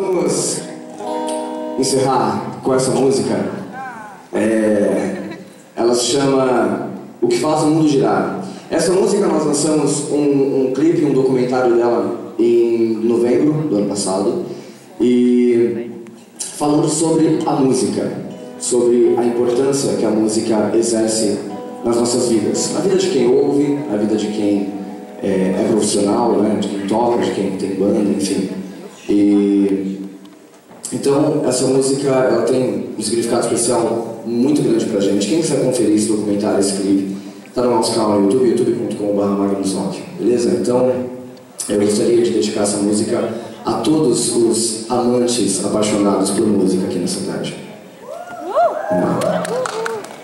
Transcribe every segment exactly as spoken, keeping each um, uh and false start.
vamos encerrar com essa música. É, ela se chama O Que Faz o Mundo Girar. Essa música nós lançamos um, um clipe, um documentário dela em novembro do ano passado, e falando sobre a música, sobre a importância que a música exerce nas nossas vidas, na vida de quem ouve, na vida de quem é, é profissional, né, de quem toca, de quem tem banda, enfim. E então essa música ela tem um significado especial muito grande pra gente. Quem quiser conferir esse documentário, esse clipe, tá no nosso canal no YouTube, youtube ponto com ponto br Magnus Rock, beleza? Então eu gostaria de dedicar essa música a todos os amantes apaixonados por música aqui nessa tarde. Não.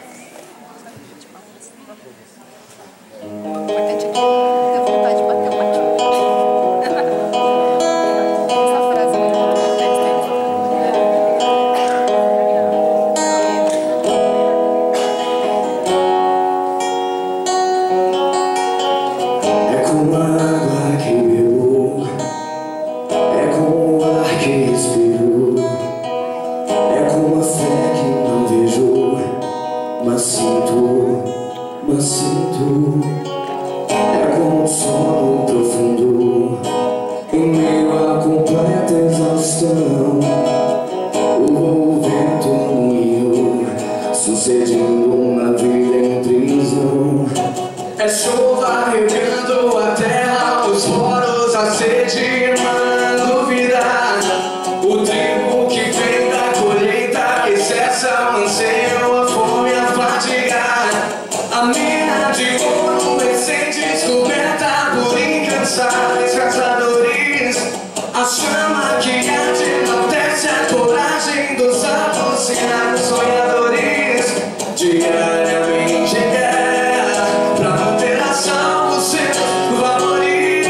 Mas sinto, mas sinto, é como um sono profundo, em meio à completa exaustão. O vento no rio, sucedindo uma vida em prisão. É chuva regando a terra, os poros, a sede, mando vida. O trigo que vem da colheita, excesso, anseio, a fome, a fadiga. A mina de ouro recém-descoberta por incansáveis caçadores. A chama que arde enaltece a coragem dos alucinados sonhadores. Diariamente em guerra pra manter a salvo os seus valores.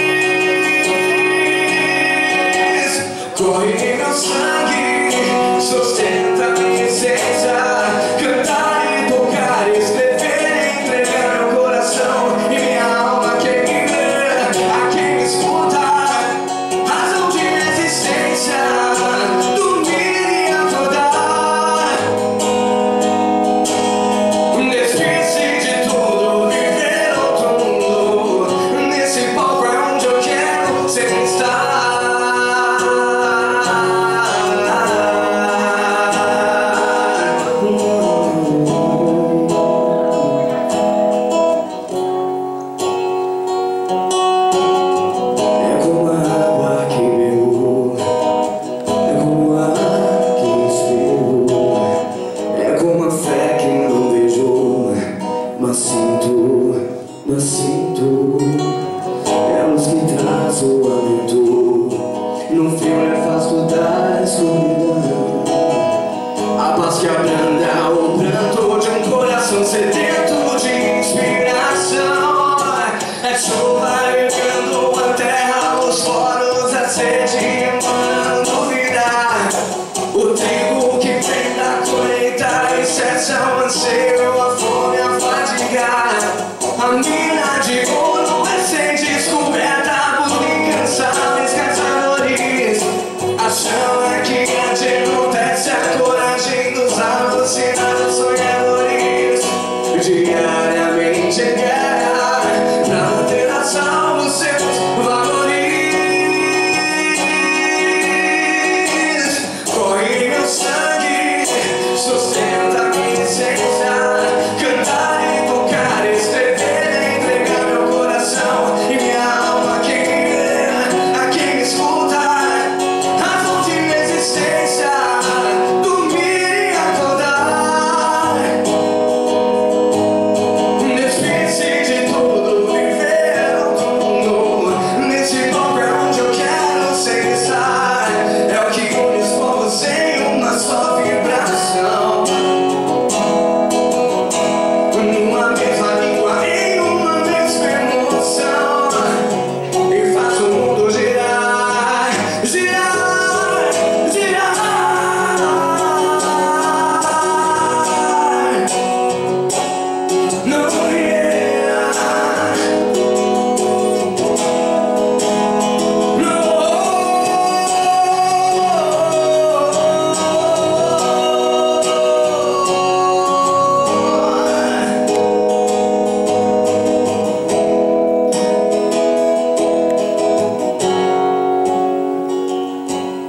Corre em meu sangue, sustenta minha essência. Cantar e tocar, escrever, entregar meu coração e minha alma quem me vê, a quem me escuta, razão de minha existência, dormir e acordar. Despir-se de tudo, viver outro mundo. Nesse palco é onde eu quero sempre estar. É como a água que bebo, é como a ar que respiro, é como a fé que não vejo, mas sinto, mas sinto. É a luz que traz o alento no frio nefasto da escuridão. A paz que abranda o pranto de um coração sedento de inspiração. É chuva regando a terra, os poros, a sede, mando vida. O trigo que vem da colheita, excesso, anseio, a fome, a fadiga. A mina de ouro recém-descoberta por incansáveis caçadores. A chama que arde enaltece a coragem dos alucinados sonhadores. Diariamente em guerra pra manter a salvo seus valores.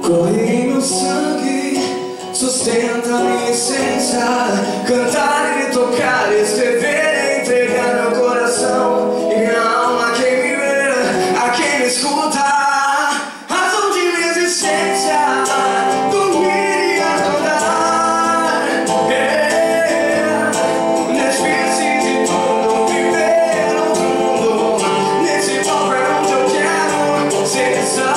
corre em meu sangue, sustenta minha essência. Cantar e tocar, escrever, entregar meu coração e minha alma a quem me vê, a quem me escuta. Razão de minha existência, dormir e acordar, yeah. Despir-se de tudo, viver outro mundo. Nesse palco é onde eu quero ser estar.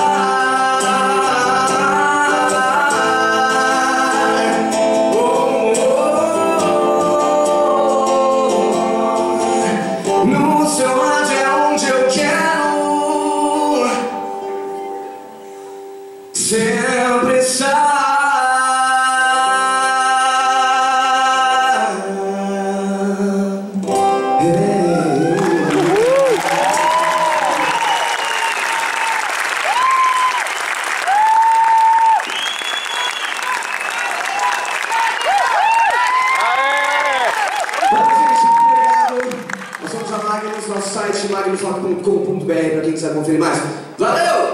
No seu rádio é onde eu quero sempre estar. Nós somos a Magnus, nosso site magnus rock ponto com ponto b r para quem quiser conferir mais. Valeu!